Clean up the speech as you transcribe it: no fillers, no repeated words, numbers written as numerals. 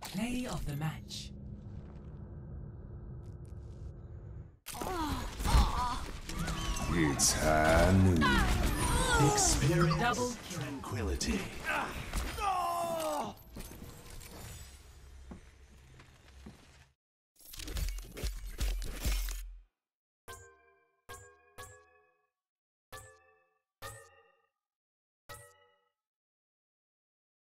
Play of the match. It's Hanu. Double Tranquility.